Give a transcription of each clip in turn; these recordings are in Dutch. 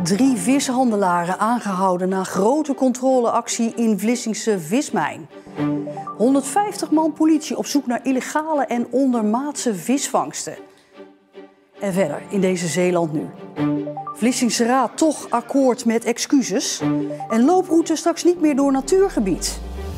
3 vishandelaren aangehouden na grote controleactie in Vlissingse vismijn. 150 man politie op zoek naar illegale en ondermaatse visvangsten. En verder in deze Zeeland nu. Vlissingse Raad toch akkoord met excuses. En looproute straks niet meer door natuurgebied.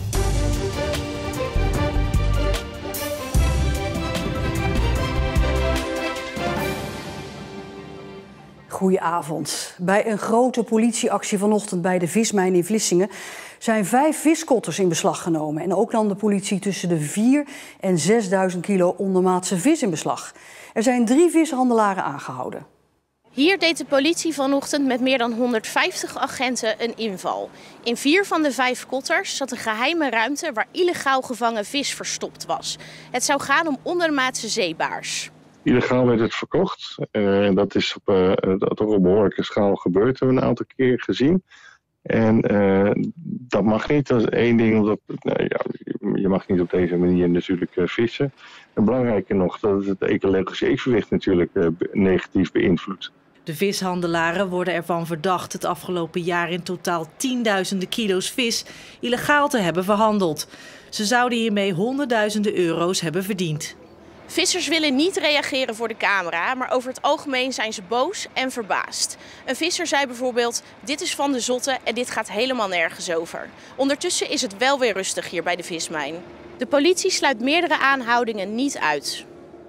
Goedenavond. Bij een grote politieactie vanochtend bij de vismijn in Vlissingen zijn 5 viskotters in beslag genomen. En ook nam de politie tussen de 4.000 en 6.000 kilo ondermaatse vis in beslag. Er zijn 3 vishandelaren aangehouden. Hier deed de politie vanochtend met meer dan 150 agenten een inval. In 4 van de 5 kotters zat een geheime ruimte waar illegaal gevangen vis verstopt was. Het zou gaan om ondermaatse zeebaars. Illegaal werd het verkocht. Dat is op een behoorlijke schaal gebeurd. Dat hebben we een aantal keer gezien. En dat mag niet. Dat is één ding. Omdat, je mag niet op deze manier natuurlijk vissen. En belangrijker nog, dat het ecologische evenwicht natuurlijk negatief beïnvloedt. De vishandelaren worden ervan verdacht het afgelopen jaar in totaal tienduizenden kilo's vis illegaal te hebben verhandeld. Ze zouden hiermee honderdduizenden euro's hebben verdiend. Vissers willen niet reageren voor de camera, maar over het algemeen zijn ze boos en verbaasd. Een visser zei bijvoorbeeld, dit is van de zotte en dit gaat helemaal nergens over. Ondertussen is het wel weer rustig hier bij de vismijn. De politie sluit meerdere aanhoudingen niet uit.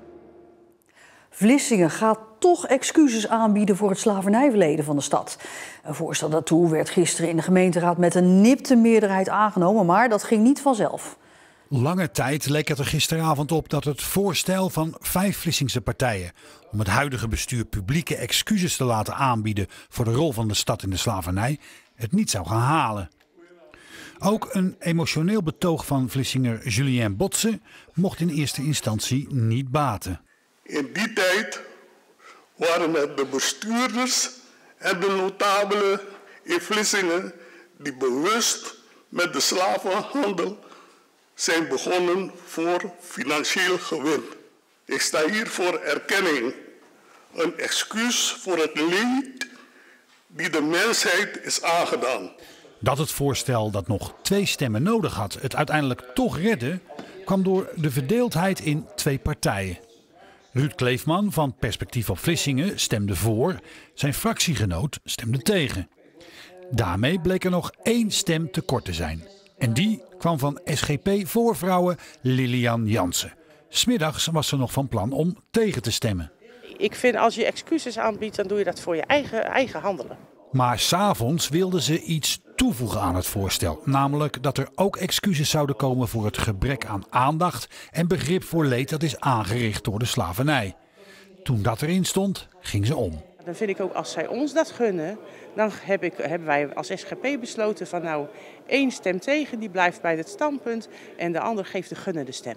Vlissingen gaat toch excuses aanbieden voor het slavernijverleden van de stad. Een voorstel daartoe werd gisteren in de gemeenteraad met een nipte meerderheid aangenomen, maar dat ging niet vanzelf. Lange tijd leek het er gisteravond op dat het voorstel van 5 Vlissingse partijen om het huidige bestuur publieke excuses te laten aanbieden voor de rol van de stad in de slavernij het niet zou gaan halen. Ook een emotioneel betoog van Vlissinger Julien Botse mocht in eerste instantie niet baten. In die tijd waren het de bestuurders en de notabelen in Vlissingen die bewust met de slavenhandel zijn begonnen voor financieel gewin. Ik sta hier voor erkenning, een excuus voor het leed die de mensheid is aangedaan. Dat het voorstel dat nog 2 stemmen nodig had het uiteindelijk toch redde, kwam door de verdeeldheid in 2 partijen. Ruud Kleefman van Perspectief op Vlissingen stemde voor, zijn fractiegenoot stemde tegen. Daarmee bleek er nog 1 stem tekort te zijn. En die kwam van SGP-voorvrouwe Lilian Jansen. 's Middags was ze nog van plan om tegen te stemmen. Ik vind als je excuses aanbiedt, dan doe je dat voor je eigen handelen. Maar 's avonds wilde ze iets toevoegen aan het voorstel. Namelijk dat er ook excuses zouden komen voor het gebrek aan aandacht en begrip voor leed dat is aangericht door de slavernij. Toen dat erin stond, ging ze om. Dan vind ik ook, als zij ons dat gunnen, dan hebben wij als SGP besloten van nou, 1 stem tegen, die blijft bij het standpunt en de ander geeft de gunnende stem.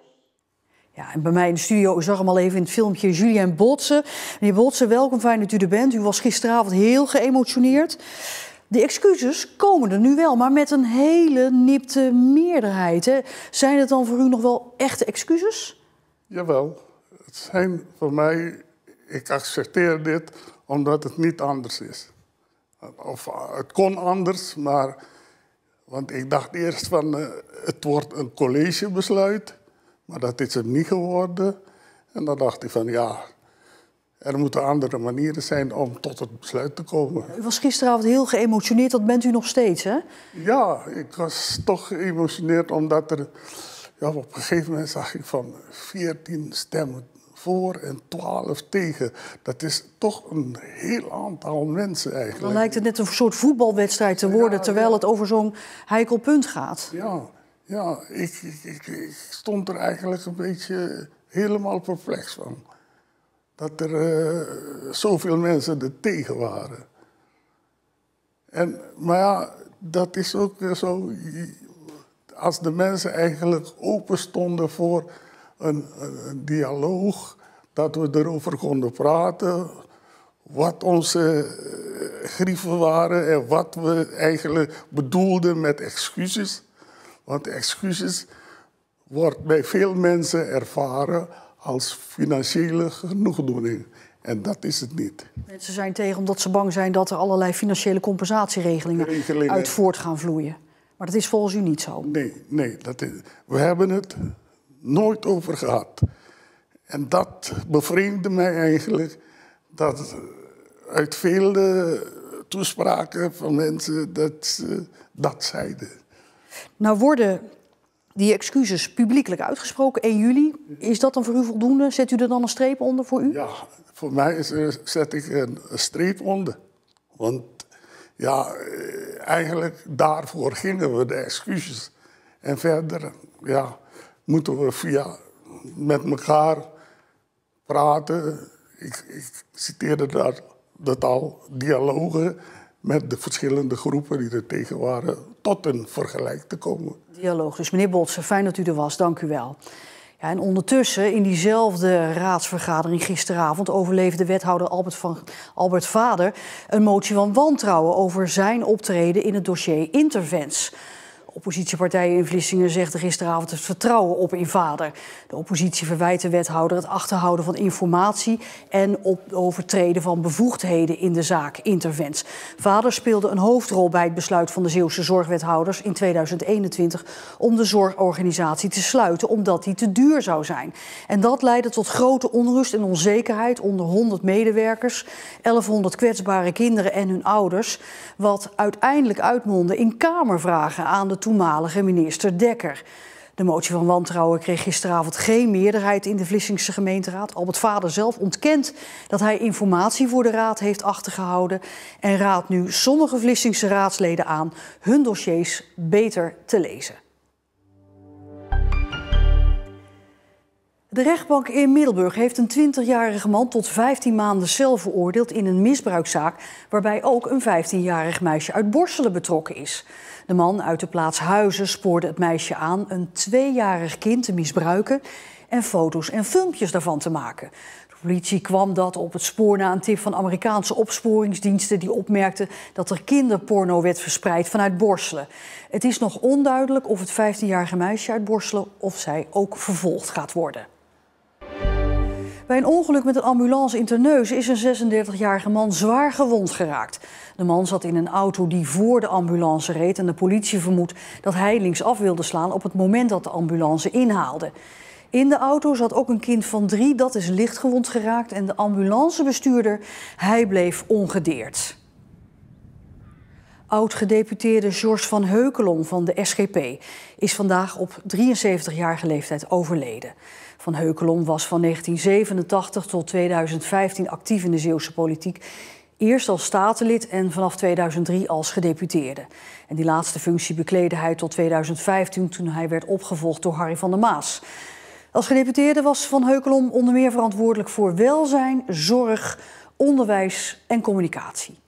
Ja, en bij mij in de studio, u zag hem al even in het filmpje, Julien Botse. Meneer Botse, welkom, fijn dat u er bent. U was gisteravond heel geëmotioneerd. De excuses komen er nu wel, maar met een hele nipte meerderheid. Hè. Zijn het dan voor u nog wel echte excuses? Jawel, het zijn voor mij, ik accepteer dit omdat het niet anders is. Of het kon anders, maar, want ik dacht eerst van het wordt een collegebesluit, maar dat is het niet geworden. En dan dacht ik van ja, er moeten andere manieren zijn om tot het besluit te komen. U was gisteravond heel geëmotioneerd, dat bent u nog steeds, hè? Ja, ik was toch geëmotioneerd omdat er, ja, op een gegeven moment zag ik van 14 stemmen voor en 12 tegen. Dat is toch een heel aantal mensen eigenlijk. Dan lijkt het net een soort voetbalwedstrijd te worden, terwijl het over zo'n heikel punt gaat. Ja, ik stond er eigenlijk een beetje helemaal perplex van. Dat er zoveel mensen er tegen waren. Maar ja, dat is ook zo. Als de mensen eigenlijk open stonden voor een dialoog, dat we erover konden praten, wat onze grieven waren en wat we eigenlijk bedoelden met excuses. Want excuses wordt bij veel mensen ervaren als financiële genoegdoening. En dat is het niet. Mensen zijn tegen omdat ze bang zijn dat er allerlei financiële compensatieregelingen uit voort gaan vloeien. Maar dat is volgens u niet zo? Nee, we hebben het nooit over gehad. En dat bevreemdde mij eigenlijk, dat uit vele toespraken van mensen dat zeiden. Nou worden die excuses publiekelijk uitgesproken 1 juli. Is dat dan voor u voldoende? Zet u er dan een streep onder voor u? Ja, voor mij zet ik een streep onder. Want ja, eigenlijk daarvoor gingen we de excuses. En verder moeten we met elkaar praten. Ik citeerde dat al, dialogen met de verschillende groepen die er tegen waren, tot een vergelijk te komen. Dialoog. Dus meneer Botsen, fijn dat u er was. Dank u wel. Ja, en ondertussen, in diezelfde raadsvergadering gisteravond, overleefde wethouder Albert Vader een motie van wantrouwen over zijn optreden in het dossier Intervents. Oppositiepartijen in Vlissingen zegden gisteravond het vertrouwen op in Vader. De oppositie verwijt de wethouder het achterhouden van informatie en overtreden van bevoegdheden in de zaak Intervents. Vader speelde een hoofdrol bij het besluit van de Zeeuwse zorgwethouders in 2021 om de zorgorganisatie te sluiten omdat die te duur zou zijn. En dat leidde tot grote onrust en onzekerheid onder 100 medewerkers, 1100 kwetsbare kinderen en hun ouders, wat uiteindelijk uitmondde in kamervragen aan de toenmalige minister Dekker. De motie van wantrouwen kreeg gisteravond geen meerderheid in de Vlissingse gemeenteraad. Albert Vader zelf ontkent dat hij informatie voor de raad heeft achtergehouden en raadt nu sommige Vlissingse raadsleden aan hun dossiers beter te lezen. De rechtbank in Middelburg heeft een 20-jarige man tot 15 maanden cel veroordeeld in een misbruikzaak waarbij ook een 15-jarig meisje uit Borselen betrokken is. De man uit de plaats Huizen spoorde het meisje aan een 2-jarig kind te misbruiken en foto's en filmpjes daarvan te maken. De politie kwam dat op het spoor na een tip van Amerikaanse opsporingsdiensten die opmerkten dat er kinderporno werd verspreid vanuit Borselen. Het is nog onduidelijk of het 15-jarige meisje uit Borselen of zij ook vervolgd gaat worden. Bij een ongeluk met een ambulance in Terneuzen is een 36-jarige man zwaar gewond geraakt. De man zat in een auto die voor de ambulance reed en de politie vermoedt dat hij linksaf wilde slaan op het moment dat de ambulance inhaalde. In de auto zat ook een kind van 3, dat is lichtgewond geraakt en de ambulancebestuurder, hij bleef ongedeerd. Oud-gedeputeerde George van Heukelom van de SGP is vandaag op 73-jarige leeftijd overleden. Van Heukelom was van 1987 tot 2015 actief in de Zeeuwse politiek. Eerst als statenlid en vanaf 2003 als gedeputeerde. En die laatste functie bekleedde hij tot 2015 toen hij werd opgevolgd door Harry van der Maas. Als gedeputeerde was Van Heukelom onder meer verantwoordelijk voor welzijn, zorg, onderwijs en communicatie.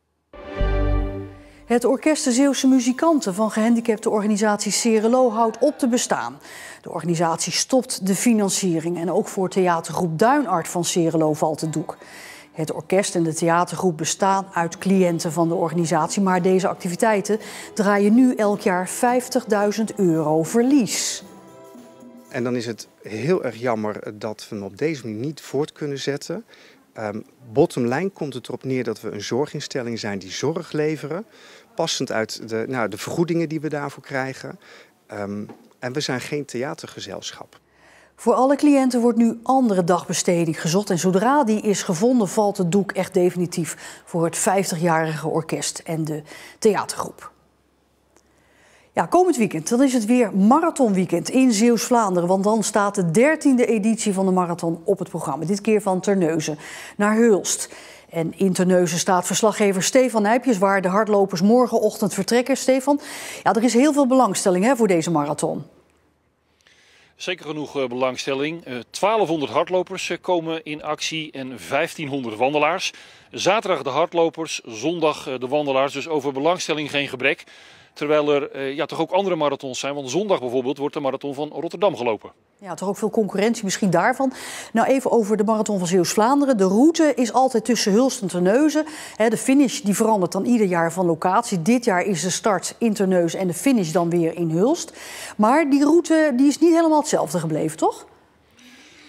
Het Orkest de Zeeuwse Muzikanten van gehandicaptenorganisatie Cerelo houdt op te bestaan. De organisatie stopt de financiering en ook voor theatergroep Duinart van Cerelo valt het doek. Het orkest en de theatergroep bestaan uit cliënten van de organisatie, maar deze activiteiten draaien nu elk jaar €50.000 verlies. En dan is het heel erg jammer dat we hem op deze manier niet voort kunnen zetten. Bottom line komt het erop neer dat we een zorginstelling zijn die zorg leveren. Passend uit de vergoedingen die we daarvoor krijgen. En we zijn geen theatergezelschap. Voor alle cliënten wordt nu andere dagbesteding gezocht. En zodra die is gevonden valt het doek echt definitief voor het 50-jarige orkest en de theatergroep. Ja, komend weekend dan is het weer marathonweekend in Zeeuws-Vlaanderen. Want dan staat de 13e editie van de marathon op het programma. Dit keer van Terneuzen naar Hulst. En in Terneuzen staat verslaggever Stefan Nijpjes, waar de hardlopers morgenochtend vertrekken. Stefan, ja, er is heel veel belangstelling voor deze marathon. Zeker genoeg belangstelling. 1200 hardlopers komen in actie en 1500 wandelaars. Zaterdag de hardlopers, zondag de wandelaars. Dus over belangstelling geen gebrek. Terwijl er toch ook andere marathons zijn. Want zondag bijvoorbeeld wordt de marathon van Rotterdam gelopen. Ja, toch ook veel concurrentie misschien daarvan. Nou, even over de marathon van Zeeuws-Vlaanderen. De route is altijd tussen Hulst en Terneuzen. De finish die verandert dan ieder jaar van locatie. Dit jaar is de start in Terneuzen en de finish dan weer in Hulst. Maar die route die is niet helemaal hetzelfde gebleven, toch?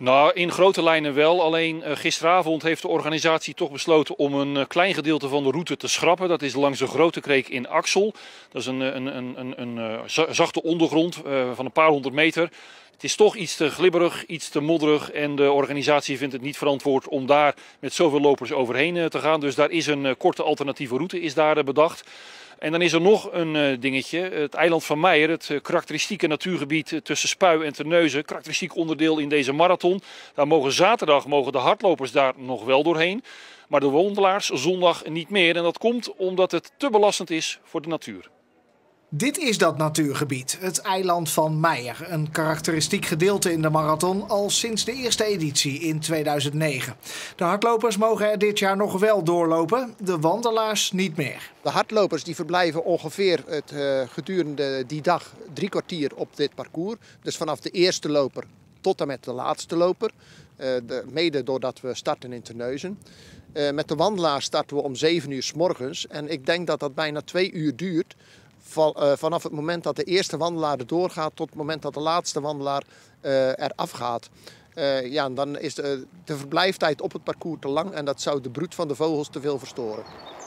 Nou, in grote lijnen wel. Alleen gisteravond heeft de organisatie toch besloten om een klein gedeelte van de route te schrappen. Dat is langs de Grote Kreek in Axel. Dat is een zachte ondergrond van een paar honderd meter. Het is toch iets te glibberig, iets te modderig en de organisatie vindt het niet verantwoord om daar met zoveel lopers overheen te gaan. Dus daar is een korte alternatieve route is daar bedacht. En dan is er nog een dingetje, het eiland van Meijer, het karakteristieke natuurgebied tussen Spui en Terneuzen. Karakteristiek onderdeel in deze marathon. Daar mogen zaterdag de hardlopers daar nog wel doorheen, maar de wandelaars zondag niet meer. En dat komt omdat het te belastend is voor de natuur. Dit is dat natuurgebied, het eiland van Meijer. Een karakteristiek gedeelte in de marathon al sinds de eerste editie in 2009. De hardlopers mogen er dit jaar nog wel doorlopen, de wandelaars niet meer. De hardlopers die verblijven ongeveer gedurende die dag 3 kwartier op dit parcours. Dus vanaf de eerste loper tot en met de laatste loper. Mede doordat we starten in Terneuzen. Met de wandelaars starten we om 7 uur 's morgens. En ik denk dat dat bijna 2 uur duurt. Vanaf het moment dat de eerste wandelaar er doorgaat tot het moment dat de laatste wandelaar eraf gaat. Dan is de verblijftijd op het parcours te lang en dat zou de broed van de vogels te veel verstoren.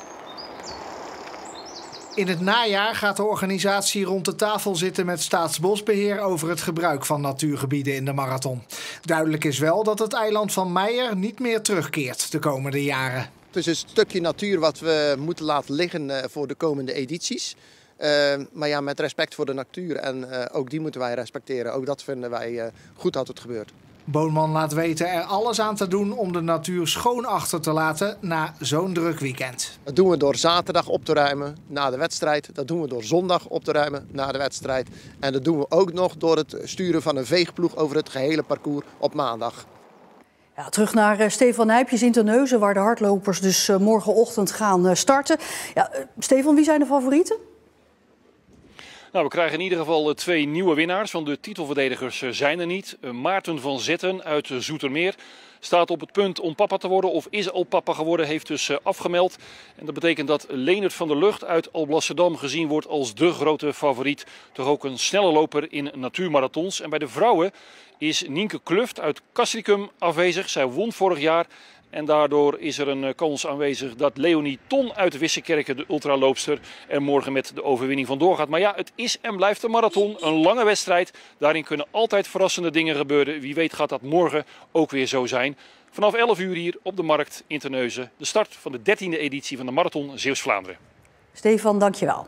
In het najaar gaat de organisatie rond de tafel zitten met Staatsbosbeheer over het gebruik van natuurgebieden in de marathon. Duidelijk is wel dat het eiland van Meijer niet meer terugkeert de komende jaren. Het is een stukje natuur wat we moeten laten liggen voor de komende edities. Maar ja, met respect voor de natuur en ook die moeten wij respecteren. Ook dat vinden wij goed dat het gebeurt. Boonman laat weten er alles aan te doen om de natuur schoon achter te laten na zo'n druk weekend. Dat doen we door zaterdag op te ruimen na de wedstrijd. Dat doen we door zondag op te ruimen na de wedstrijd. En dat doen we ook nog door het sturen van een veegploeg over het gehele parcours op maandag. Ja, terug naar Stefan Nijpjes in Terneuzen, waar de hardlopers dus morgenochtend gaan starten. Ja, Stefan, wie zijn de favorieten? Nou, we krijgen in ieder geval 2 nieuwe winnaars, want de titelverdedigers zijn er niet. Maarten van Zetten uit Zoetermeer staat op het punt om papa te worden of is al papa geworden, heeft dus afgemeld. En dat betekent dat Leendert van der Lucht uit Alblasserdam gezien wordt als de grote favoriet. Toch ook een snelle loper in natuurmarathons. En bij de vrouwen is Nienke Kluft uit Castricum afwezig. Zij won vorig jaar. En daardoor is er een kans aanwezig dat Leonie Ton uit Wissekerke, de ultraloopster, er morgen met de overwinning vandoor gaat. Maar ja, het is en blijft een marathon, een lange wedstrijd. Daarin kunnen altijd verrassende dingen gebeuren. Wie weet gaat dat morgen ook weer zo zijn. Vanaf 11 uur hier op de Markt in Terneuzen. De start van de 13e editie van de Marathon Zeeuws-Vlaanderen. Stefan, dankjewel.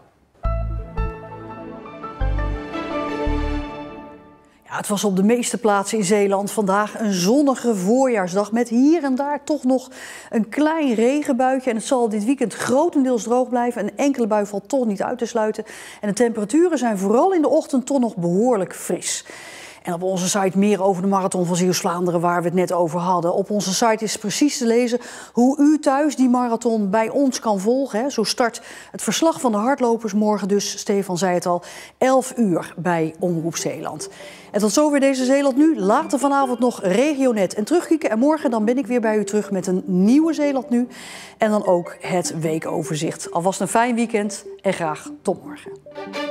Ja, het was op de meeste plaatsen in Zeeland vandaag een zonnige voorjaarsdag met hier en daar toch nog een klein regenbuitje. En het zal dit weekend grotendeels droog blijven. Een enkele bui valt toch niet uit te sluiten. En de temperaturen zijn vooral in de ochtend toch nog behoorlijk fris. En op onze site meer over de Marathon van Zeeuws-Vlaanderen waar we het net over hadden. Op onze site is precies te lezen hoe u thuis die marathon bij ons kan volgen. Zo start het verslag van de hardlopers morgen dus, Stefan zei het al, 11 uur bij Omroep Zeeland. En tot zover deze Zeeland Nu. Later vanavond nog Regionet en terugkijken. En morgen dan ben ik weer bij u terug met een nieuwe Zeeland Nu. En dan ook het weekoverzicht. Alvast een fijn weekend en graag tot morgen.